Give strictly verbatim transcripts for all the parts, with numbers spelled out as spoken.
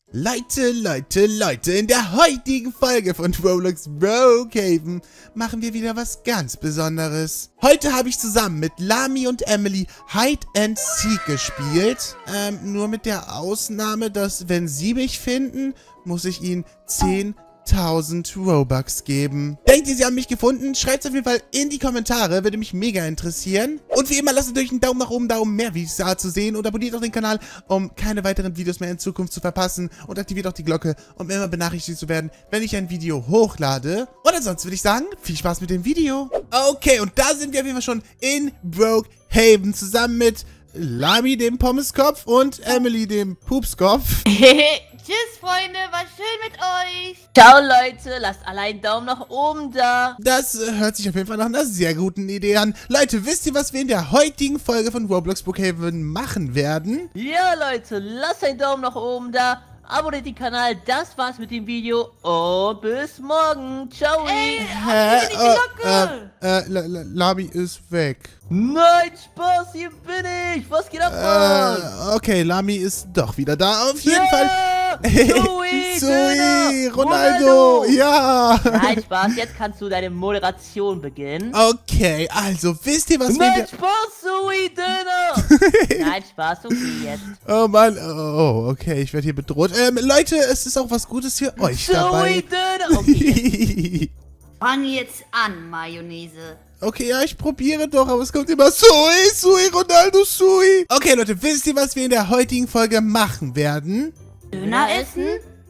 Leute, Leute, Leute, in der heutigen Folge von Roblox Brookhaven machen wir wieder was ganz Besonderes. Heute habe ich zusammen mit Lami und Emily Hide and Seek gespielt. Ähm, nur mit der Ausnahme, dass wenn sie mich finden, muss ich ihnen zehntausend Robux geben. Denkt ihr, sie haben mich gefunden? Schreibt es auf jeden Fall in die Kommentare, würde mich mega interessieren. Und wie immer, lasst natürlich einen Daumen nach oben, Daumen mehr Videos da zu sehen und abonniert auch den Kanal, um keine weiteren Videos mehr in Zukunft zu verpassen und aktiviert auch die Glocke, um immer benachrichtigt zu werden, wenn ich ein Video hochlade. Und ansonsten würde ich sagen, viel Spaß mit dem Video. Okay, und da sind wir auf jeden Fall schon in Brookhaven zusammen mit Lami, dem Pommeskopf, und Emily, dem Pupskopf. Tschüss, Freunde, war schön mit euch. Ciao, Leute, lasst alle einen Daumen nach oben da. Das äh, hört sich auf jeden Fall nach einer sehr guten Idee an. Leute, wisst ihr, was wir in der heutigen Folge von Roblox Brookhaven machen werden? Ja, Leute, lasst einen Daumen nach oben da. Abonniert den Kanal, das war's mit dem Video und bis morgen. Ciao. Ey, Hä? die Glocke. Äh, äh, äh, La- Lami ist weg. Nein, Spaß, hier bin ich. Was geht ab, Mann? Äh, okay, Lami ist doch wieder da. Auf jeden Ja, Fall. Zoe, Zoe, Döner, Ronaldo, ja. Nein, Spaß, jetzt kannst du deine Moderation beginnen. Okay, also, wisst ihr, was wir... Nein, in Spaß, Zoe, Döner. Nein, Spaß, okay, jetzt. der- Oh Mann, oh, okay, ich werde hier bedroht. Ähm, Leute, es ist auch was Gutes für euch Zoe, dabei. Döner. Okay, Fang jetzt an, Mayonnaise. Okay, ja, ich probiere doch, aber es kommt immer Zoe, Zoe, Ronaldo, Zoe. Okay, Leute, wisst ihr, was wir in der heutigen Folge machen werden? Döner essen?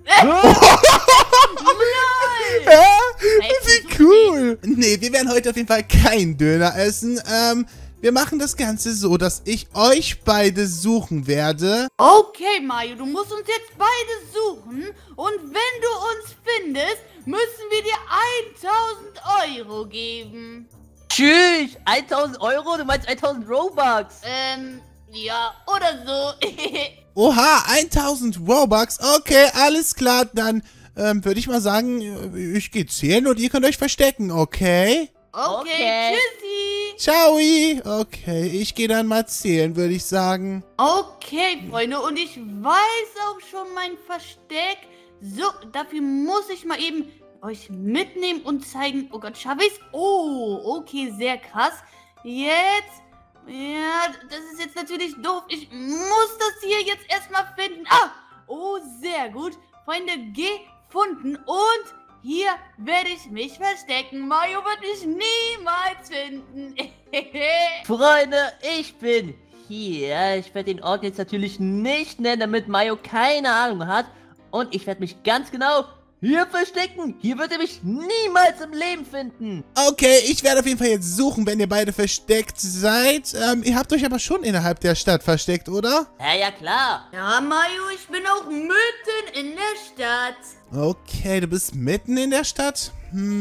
Hä? Wie cool. Nee, wir werden heute auf jeden Fall keinen Döner essen. Ähm, wir machen das Ganze so, dass ich euch beide suchen werde. Okay, Mayo, du musst uns jetzt beide suchen. Und wenn du uns findest, müssen wir dir tausend Euro geben. tschüss, tausend Euro, du meinst tausend Robux. Ähm, ja, oder so. Oha, tausend Robux. Okay, alles klar. Dann ähm, würde ich mal sagen, ich gehe zählen und ihr könnt euch verstecken, okay? Okay, Okay. tschüssi. Ciao. Okay, ich gehe dann mal zählen, würde ich sagen. Okay, Freunde, und ich weiß auch schon mein Versteck. So, dafür muss ich mal eben euch mitnehmen und zeigen. Oh Gott, schaffe ich's? Oh, okay, sehr krass. Jetzt, ja, das ist jetzt natürlich doof. Ich muss das hier jetzt erstmal finden. Ah, oh, sehr gut. Freunde, gefunden. Und hier werde ich mich verstecken. Mario wird mich niemals finden. Freunde, ich bin hier. Ich werde den Ort jetzt natürlich nicht nennen, damit Mayo keine Ahnung hat. Und ich werde mich ganz genau hier verstecken. Hier wird er mich niemals im Leben finden. Okay, ich werde auf jeden Fall jetzt suchen, wenn ihr beide versteckt seid. Ähm, ihr habt euch aber schon innerhalb der Stadt versteckt, oder? Ja, ja, klar. Ja, Mario, ich bin auch mitten in der Stadt. Okay, du bist mitten in der Stadt?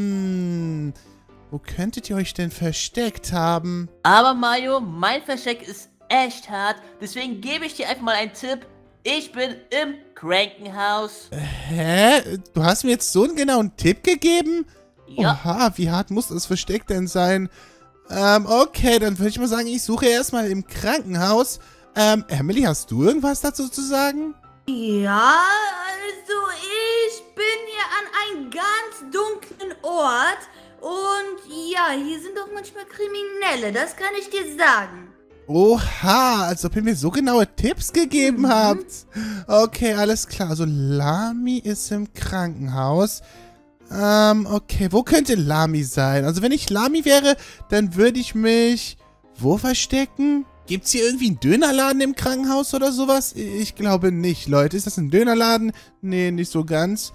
Hm, wo könntet ihr euch denn versteckt haben? Aber Mayo, mein Versteck ist echt hart. Deswegen gebe ich dir einfach mal einen Tipp. Ich bin im Krankenhaus. Hä? Du hast mir jetzt so einen genauen Tipp gegeben? Ja. Oha, wie hart muss das Versteck denn sein? Ähm, okay, dann würde ich mal sagen, ich suche erstmal im Krankenhaus. Ähm, Emily, hast du irgendwas dazu zu sagen? Ja, also ich bin hier an einem ganz dunklen Ort und ja, hier sind auch manchmal Kriminelle, das kann ich dir sagen. Oha, als ob ihr mir so genaue Tipps gegeben Mhm. habt. Okay, alles klar. Also Lami ist im Krankenhaus. Ähm, okay, wo könnte Lami sein? Also wenn ich Lami wäre, dann würde ich mich wo verstecken? Gibt's hier irgendwie einen Dönerladen im Krankenhaus oder sowas? Ich glaube nicht, Leute. Ist das ein Dönerladen? Nee, nicht so ganz.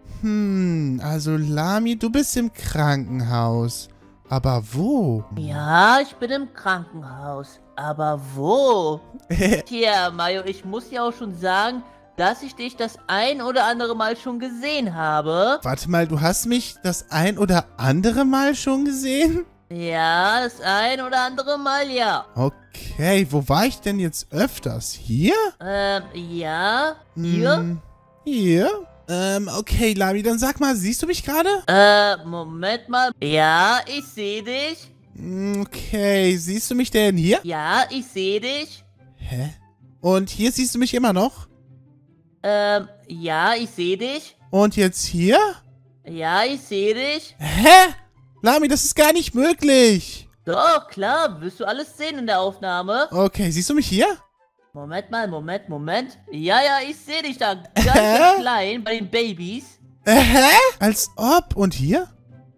Hm, also Lami, du bist im Krankenhaus. Aber wo? Ja, ich bin im Krankenhaus. Aber wo? Tja, Mayo, ich muss dir auch schon sagen, dass ich dich das ein oder andere Mal schon gesehen habe. Warte mal, du hast mich das ein oder andere Mal schon gesehen? Ja, das ein oder andere Mal, ja. Okay, wo war ich denn jetzt öfters? Hier? Ähm, ja. Hier? Hm, hier? Ähm, okay, Lami, dann sag mal, siehst du mich gerade? Äh, Moment mal. Ja, ich sehe dich. Hm, okay, siehst du mich denn hier? Ja, ich sehe dich. Hä? Und hier siehst du mich immer noch? Ähm, ja, ich sehe dich. Und jetzt hier? Ja, ich sehe dich. Hä? Lami, das ist gar nicht möglich. Doch, klar, wirst du alles sehen in der Aufnahme. Okay, siehst du mich hier? Moment mal, Moment, Moment. Ja, ja, ich sehe dich da ganz, ganz klein bei den Babys. Äh, hä? Als ob. Und hier?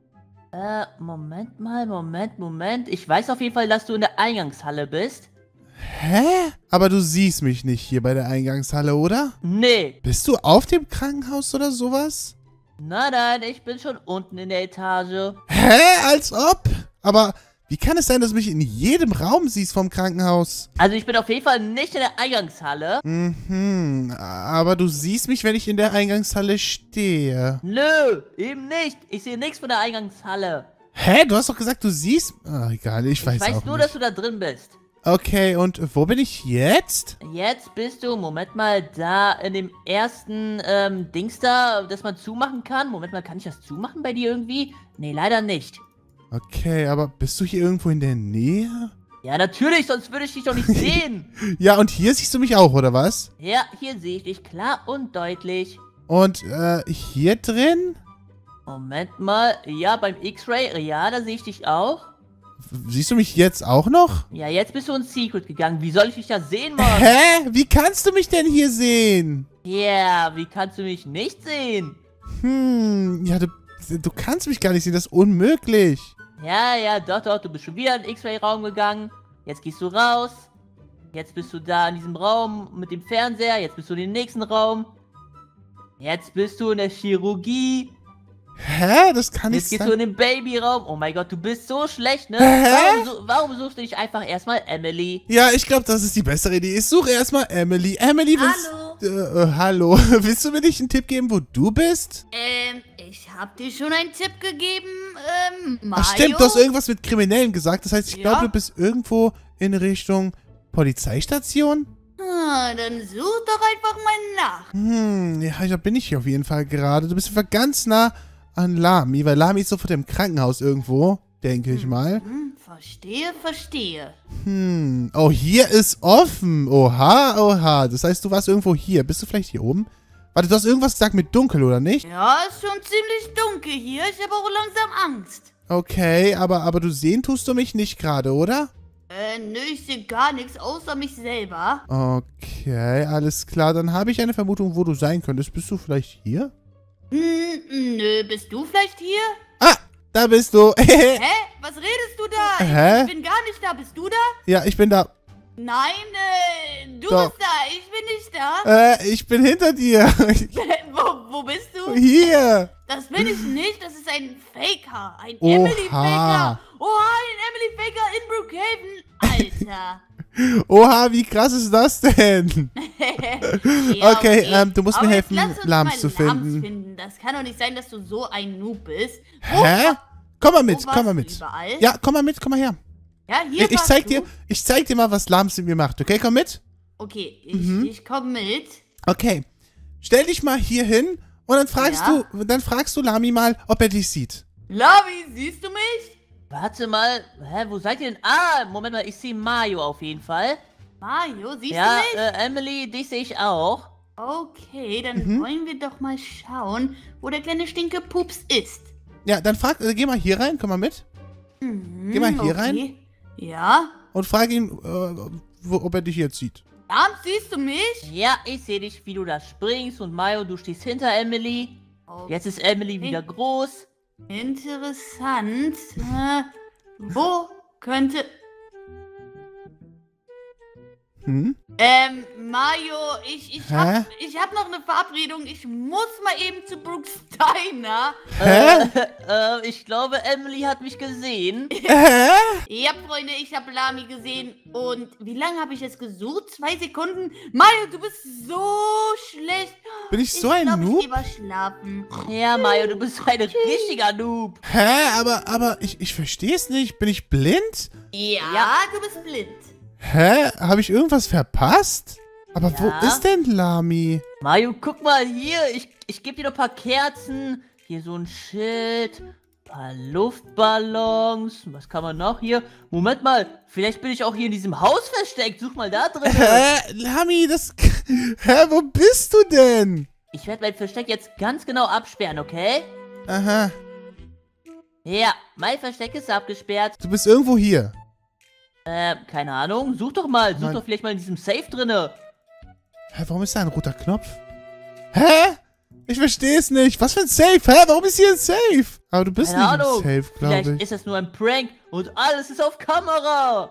Äh, Moment mal, Moment, Moment. Ich weiß auf jeden Fall, dass du in der Eingangshalle bist. Hä? Aber du siehst mich nicht hier bei der Eingangshalle, oder? Nee. Bist du auf dem Krankenhaus oder sowas? Nein, nein, ich bin schon unten in der Etage. Hä? Als ob? Aber wie kann es sein, dass du mich in jedem Raum siehst vom Krankenhaus? Also ich bin auf jeden Fall nicht in der Eingangshalle. Mhm, aber du siehst mich, wenn ich in der Eingangshalle stehe. Nö, eben nicht. Ich sehe nichts von der Eingangshalle. Hä? Du hast doch gesagt, du siehst... Ach, egal, ich weiß, Ich weiß auch nur, nicht. dass du da drin bist. Okay, und wo bin ich jetzt? Jetzt bist du, Moment mal, da in dem ersten ähm, Dings da, das man zumachen kann. Moment mal, kann ich das zumachen bei dir irgendwie? Nee, leider nicht. Okay, aber bist du hier irgendwo in der Nähe? Ja, natürlich, sonst würde ich dich doch nicht sehen. Ja, und hier siehst du mich auch, oder was? Ja, hier sehe ich dich klar und deutlich. Und äh, hier drin? Moment mal, ja, beim X-Ray, ja, da sehe ich dich auch. Siehst du mich jetzt auch noch? Ja, jetzt bist du ins Secret gegangen. Wie soll ich dich da sehen, Mann? Hä? Wie kannst du mich denn hier sehen? Ja, yeah, wie kannst du mich nicht sehen? Hm, ja, du, du kannst mich gar nicht sehen, das ist unmöglich. Ja, ja, doch, doch, du bist schon wieder in den X-Ray-Raum gegangen. Jetzt gehst du raus. Jetzt bist du da in diesem Raum mit dem Fernseher. Jetzt bist du in dem nächsten Raum. Jetzt bist du in der Chirurgie. Hä? Das kann nicht Jetzt gehst sein. du in den Babyraum. Oh mein Gott, du bist so schlecht, ne? Hä? Warum, su- warum suchst du nicht einfach erstmal Emily? Ja, ich glaube, das ist die bessere Idee. Ich suche erstmal Emily. Emily, willst, Hallo. Äh, äh, hallo. Willst du mir nicht einen Tipp geben, wo du bist? Ähm, ich hab dir schon einen Tipp gegeben, ähm, Mario. Ach stimmt, du hast irgendwas mit Kriminellen gesagt. Das heißt, ich Ja. glaube, du bist irgendwo in Richtung Polizeistation? Ah, dann such doch einfach mal nach. Hm, ja, da bin ich hier auf jeden Fall gerade. Du bist einfach ganz nah an Lami, weil Lami ist sofort im Krankenhaus irgendwo, denke ich mal. Hm, verstehe, verstehe. Hm, oh, hier ist offen. Oha, oha. Das heißt, du warst irgendwo hier. Bist du vielleicht hier oben? Warte, du hast irgendwas gesagt mit dunkel, oder nicht? Ja, ist schon ziemlich dunkel hier. Ich habe auch langsam Angst. Okay, aber, aber du sehen tust du mich nicht gerade, oder? Äh, nö, ich sehe gar nichts außer mich selber. Okay, alles klar. Dann habe ich eine Vermutung, wo du sein könntest. Bist du vielleicht hier? Hm, nö, bist du vielleicht hier? Ah, da bist du. Hä? Was redest du da? Hä? Ich bin gar nicht da. Bist du da? Ja, ich bin da. Nein, äh, du Doch. bist da. Ich bin nicht da. Äh, ich bin hinter dir. wo, wo bist du? Hier. Das bin ich nicht. Das ist ein Faker. Ein Oha. Emily-Faker. Oha, ein Emily-Faker in Brookhaven. Alter. Oha, wie krass ist das denn? Ja, Okay, ähm, du musst Aber mir jetzt helfen, lass uns Lams mal zu Lams finden. finden. Das kann doch nicht sein, dass du so ein Noob bist. Wo, Hä? Komm mal mit, wo komm warst mal du mit. überall? Ja, komm mal mit, komm mal her. Ja, hier Ich, ich warst zeig du? dir, ich zeig dir mal, was Lams mit mir macht, okay? Komm mit. Okay, ich, Mhm. ich komm mit. Okay. Stell dich mal hier hin und dann fragst Ja. du, dann fragst du Lami mal, ob er dich sieht. Lavi, siehst du mich? Warte mal, hä, wo seid ihr denn? Ah, Moment mal, ich sehe Mario auf jeden Fall. Mario, siehst Ja, du mich? äh, Emily, dich sehe ich auch. Okay, dann Mhm. wollen wir doch mal schauen, wo der kleine Stinkepups ist. Ja, dann frag, äh, geh mal hier rein, komm mal mit. Mhm, Geh mal hier okay. rein. Ja? Und frag ihn, äh, wo, ob er dich jetzt sieht. Lams, siehst du mich? Ja, ich sehe dich, wie du da springst und Mario, du stehst hinter Emily. Okay. Jetzt ist Emily wieder groß. Interessant. Äh, wo könnte... Hm? Ähm, Mario, ich, ich, Hä? hab, ich hab noch eine Verabredung. Ich muss mal eben zu Brooke Steiner. Hä? Äh, ich glaube, Emily hat mich gesehen. Hä? Ja, Freunde, ich habe Lami gesehen. Und wie lange habe ich jetzt gesucht? Zwei Sekunden? Mario, du bist so schlecht. Bin ich so ein glaub, Noob? Ich lieber schlafen. Ja, Mario, du bist ein richtiger Noob. Hä? Aber, aber ich, ich verstehe es nicht. Bin ich blind? Ja, Ja. du bist blind. Hä? Habe ich irgendwas verpasst? Aber Ja. wo ist denn Lami? Mario, guck mal hier. Ich, ich gebe dir noch ein paar Kerzen. Hier so ein Schild. paar Luftballons. Was kann man noch hier? Moment mal, vielleicht bin ich auch hier in diesem Haus versteckt. Such mal da drin. Hä? Lami, das... Hä, wo bist du denn? Ich werde mein Versteck jetzt ganz genau absperren, okay? Aha. Ja, mein Versteck ist abgesperrt. Du bist irgendwo hier. Äh, keine Ahnung. Such doch mal. Such Nein. doch vielleicht mal in diesem Safe drinne. Hä, warum ist da ein roter Knopf? Hä? Ich verstehe es nicht. Was für ein Safe? Hä, warum ist hier ein Safe? Aber du bist Keine nicht Ahnung. im Safe, glaube Vielleicht ich. ist das nur ein Prank und alles ist auf Kamera.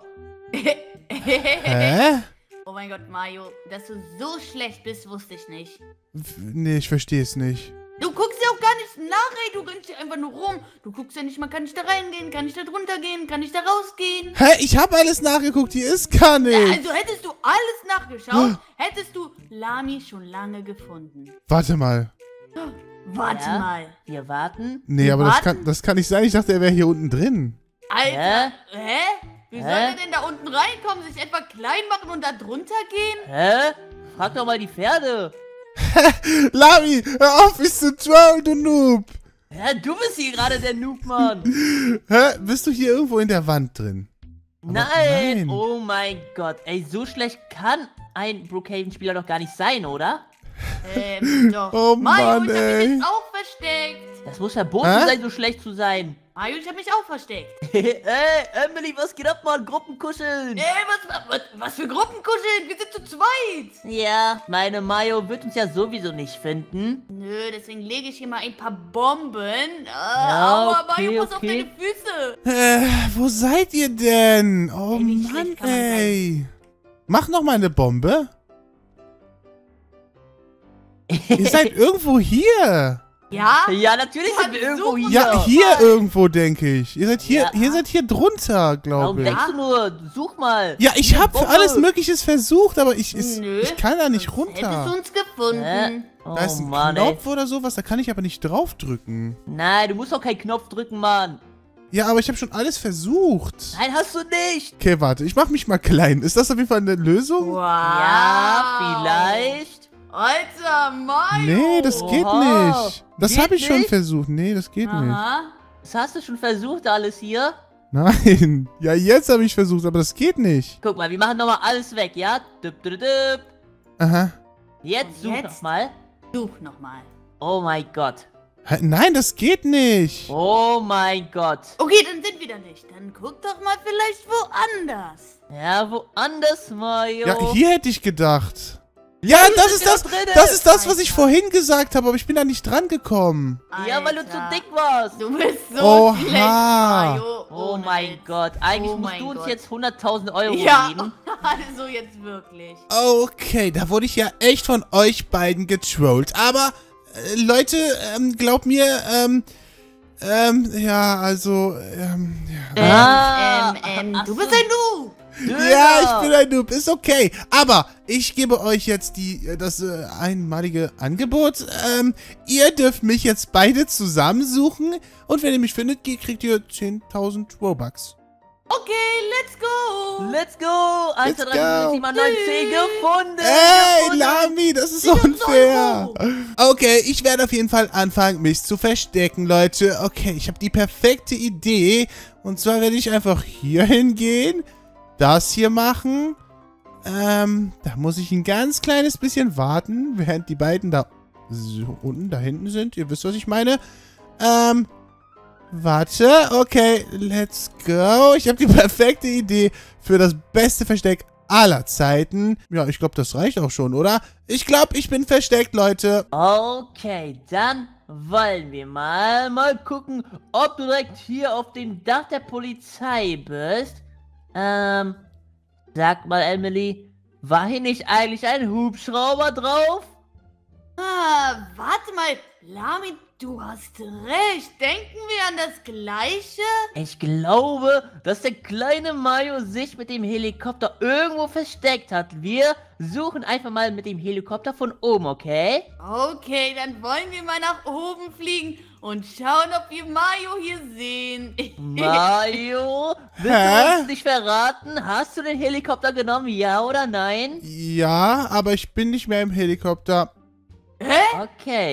Hä? Oh mein Gott, Mario, dass du so schlecht bist, wusste ich nicht. W- Nee, ich verstehe es nicht. Du guckst ja auch gar nicht nach, ey. Du rennst hier einfach nur rum. Du guckst ja nicht mal, kann ich da reingehen, kann ich da drunter gehen, kann ich da rausgehen. Hä, ich habe alles nachgeguckt. Hier ist gar Ja, nicht. also hättest du alles nachgeschaut, hättest du Lami schon lange gefunden. Warte mal. Warte Ja? mal. Wir warten. Nee, Wir aber das warten? kann, das kann nicht sein. Ich dachte, er wäre hier unten drin. Alter, hä? Wie soll Hä? er denn da unten reinkommen, sich etwa klein machen und da drunter gehen? Hä? Frag doch mal die Pferde. Lami, hör auf, mich zu trollen, du Noob. Hä, du bist hier gerade der Noob, Mann. Hä, bist du hier irgendwo in der Wand drin? Aber Nein. nein. Oh mein Gott. Ey, so schlecht kann ein Brookhaven-Spieler doch gar nicht sein, oder? Ähm, doch. Oh Mario, Mann, ich hab ey. mich jetzt auch versteckt. Das muss verboten Hä? sein, so schlecht zu sein. Mario, ich hab mich auch versteckt. Ey, Emily, was geht ab, Mann? Gruppenkuscheln. Ey, was, was, was für Gruppenkuscheln? Wir sind zu zweit. Ja, meine Mayo wird uns ja sowieso nicht finden. Nö, deswegen lege ich hier mal ein paar Bomben. Äh, Ja, aua, okay, Mario, pass auf okay. deine Füße. Äh, wo seid ihr denn? Oh Ey, wie Mann, schlecht kann man ey. Mach noch mal eine Bombe. Ihr seid irgendwo hier. Ja? Ja, natürlich Du sind wir hast irgendwo so- hier. Ja, hier irgendwo, denke ich. Ihr seid hier, Ja. ihr seid hier drunter, Warum glaube ich. denkst du nur? Such mal. Ja, ich Hier, habe Bombe. alles Mögliches versucht, aber ich, ich, Nö. ich kann da nicht Sonst Hättest du runter. uns gefunden. Hä? Oh Da ist ein Mann, ey. Knopf oder sowas, da kann ich aber nicht draufdrücken. Nein, du musst doch keinen Knopf drücken, Mann. Ja, aber ich habe schon alles versucht. Nein, hast du nicht. Okay, warte, ich mach mich mal klein. Ist das auf jeden Fall eine Lösung? Wow. Ja, vielleicht. Alter, Mario. Nee, das geht Oha. nicht. Das Geht habe ich schon nicht? versucht. Nee, das geht nicht. Aha. Das hast du schon versucht, alles hier. Nein. Ja, jetzt habe ich versucht, aber das geht nicht. Guck mal, wir machen nochmal alles weg, ja? Düpp, düpp, düpp. Aha. Jetzt Und such jetzt? nochmal. Such nochmal. Oh mein Gott. Hä, Nein, das geht nicht. Oh mein Gott. Okay, dann sind wir da nicht. Dann guck doch mal vielleicht woanders. Ja, woanders, Mario. Ja, hier hätte ich gedacht. Ja, hier das sind ist wir das, doch drin. das ist das, was ich Alter. vorhin gesagt habe, aber ich bin da nicht dran gekommen. Ja, weil du zu Alter. dick warst. Du bist so Oha. schlecht, Mario. Oh Ohne mein Witz. Gott. Eigentlich Oh musst mein du uns Gott. jetzt hunderttausend Euro Ja, geben. also jetzt wirklich. Okay, da wurde ich ja echt von euch beiden getrollt. Aber, äh, Leute, ähm, glaubt mir, ähm, ähm, ja, also, ähm, ja. Ähm, Ah, ähm, ähm, ach du so. bist ein Du. Ja, ich bin ein Noob, ist okay. Aber ich gebe euch jetzt die, äh, das äh, einmalige Angebot. Ähm, ihr dürft mich jetzt beide zusammensuchen. Und wenn ihr mich findet, ge- kriegt ihr zehntausend Robux. Okay, let's go. Let's go. eins, zwei, Let's drei, go. vier, sieben, neun, zehn gefunden. Ey, gefunden. Lami, das ist Sicher unfair. Euro. Okay, ich werde auf jeden Fall anfangen, mich zu verstecken, Leute. Okay, ich habe die perfekte Idee. Und zwar werde ich einfach hier hingehen, das hier machen. Ähm, da muss ich ein ganz kleines bisschen warten, während die beiden da so unten, da hinten sind. Ihr wisst, was ich meine. Ähm, warte. Okay, let's go. Ich habe die perfekte Idee für das beste Versteck aller Zeiten. Ja, ich glaube, das reicht auch schon, oder? Ich glaube, ich bin versteckt, Leute. Okay, dann wollen wir mal mal gucken, ob du direkt hier auf dem Dach der Polizei bist. Ähm, sag mal, Emily, war hier nicht eigentlich ein Hubschrauber drauf? Ah, warte mal. Lami, du hast recht. Denken wir an das Gleiche? Ich glaube, dass der kleine Mario sich mit dem Helikopter irgendwo versteckt hat. Wir suchen einfach mal mit dem Helikopter von oben, okay? Okay, dann wollen wir mal nach oben fliegen und schauen, ob wir Mario hier sehen. Mario, willst Hä? du uns nicht verraten? Hast du den Helikopter genommen, ja oder nein? Ja, aber ich bin nicht mehr im Helikopter. Hä? Okay.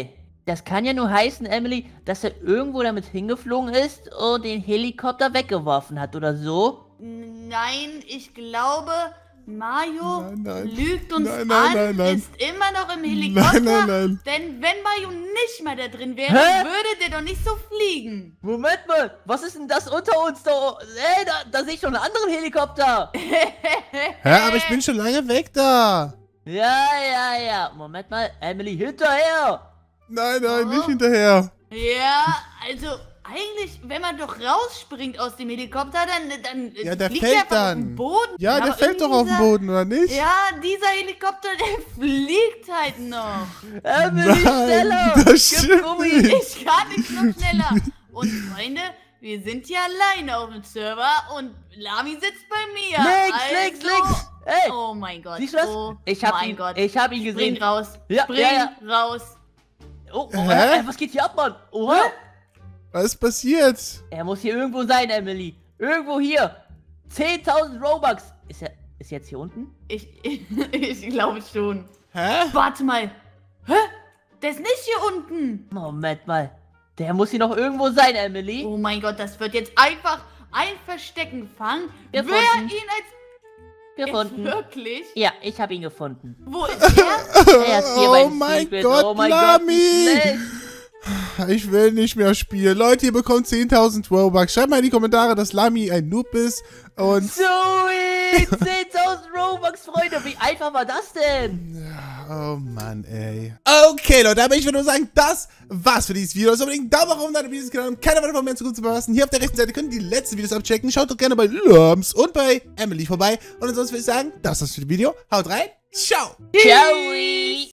Das kann ja nur heißen, Emily, dass er irgendwo damit hingeflogen ist und den Helikopter weggeworfen hat oder so. Nein, ich glaube, Mario Nein, nein. lügt uns Nein, nein, an, nein, nein. ist immer noch im Helikopter. Nein, nein, nein. Denn wenn Mario nicht mehr da drin wäre, Hä? würde der doch nicht so fliegen. Moment mal, was ist denn das unter uns da? Ey, da, da sehe ich schon einen anderen Helikopter. Hä, aber ich bin schon lange weg da. Ja, ja, ja. Moment mal, Emily, hinterher. Nein, nein, Oh. nicht hinterher. Ja, also eigentlich, wenn man doch rausspringt aus dem Helikopter, dann, dann Ja, der fliegt fällt der einfach dann. auf den Boden. Ja, der aber fällt doch irgendwie auf den dieser- Boden, oder nicht? Ja, dieser Helikopter, der fliegt halt noch. Emily, Nein, schneller. das Gib stimmt Gummi. nicht. Ich kann nicht noch schneller. Und Freunde, wir sind hier alleine auf dem Server und Lami sitzt bei mir. Links, also, links, links. Ey, Oh mein Gott. siehst du das? Oh ich hab mein ihn, Gott. ich hab ihn gesehen. Spring raus. Ja, Spring ja, raus. Oh, oh, Hä? ey, was geht hier ab, Mann? Oha. Was ist passiert? Er muss hier irgendwo sein, Emily. Irgendwo hier. zehntausend Robux. Ist er, ist er jetzt hier unten? Ich, ich, ich glaube schon. Hä? Warte mal. Hä? Der ist nicht hier unten. Moment mal. Der muss hier noch irgendwo sein, Emily. Oh mein Gott, das wird jetzt einfach ein Verstecken fangen. Gefunden. Wer ihn als... Gefunden. Jetzt wirklich? Ja, ich habe ihn gefunden. Wo ist er? Er ist hier Oh beim mein Secret. Gott, oh mein Lami. Gott, wie schlecht. Ich will nicht mehr spielen. Leute, ihr bekommt zehntausend Robux. Schreibt mal in die Kommentare, dass Lami ein Noob ist. Und Sweet! zehntausend Robux, Freunde. Wie einfach war das denn? oh Mann, ey. Okay, Leute, aber ich würde nur sagen, das war's für dieses Video. Also unbedingt einen Daumen nach oben, dann dieses Kanal, um keine weiteren mehr in Zukunft zu verpassen. Hier auf der rechten Seite könnt ihr die letzten Videos abchecken. Schaut doch gerne bei Lams und bei Emily vorbei. Und ansonsten würde ich sagen, das war's für das Video. Haut rein. Ciao. Ciao!